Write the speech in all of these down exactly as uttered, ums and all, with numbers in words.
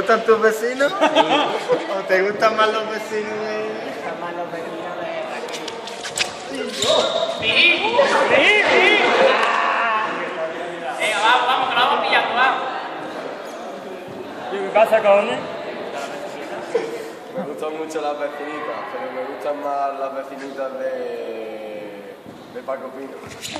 gustan tus vecinos? Sí. ¿O te gustan más los vecinos de...? Me gustan más los vecinos de Raquel. Sí, sí, sí. Venga, vamos, vamos, que lo vamos pillando, vamos. ¿Y qué pasa, cojones? Me gustan mucho las vecinitas, pero me gustan más las vecinitas de... de Paco Pino.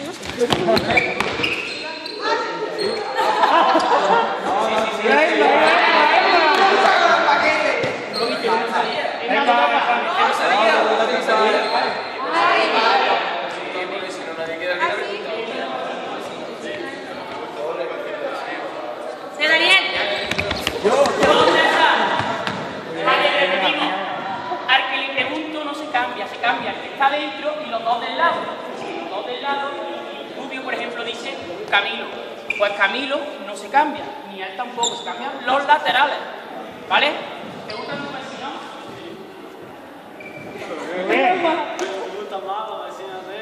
¡Sí, Daniel! Vale, repetimos. Al que le pregunto no se cambia, se cambia el que está dentro y los dos del lado. Los dos del lado, Rubio, por ejemplo, dice Camilo. Pues Camilo no se cambia, ni él tampoco, se cambian los laterales. ¿Vale? ¿Te gustan los vecinos? ¿Qué? Me gustan más los vecinos de...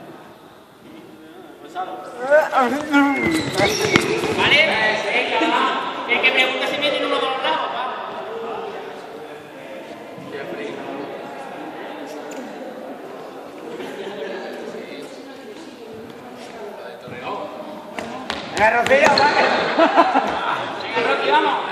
¿Vale? Venga, va. El que pregunta se mete en uno de los lados, va. Venga, Rocío, va. Venga, Rocky, vamos.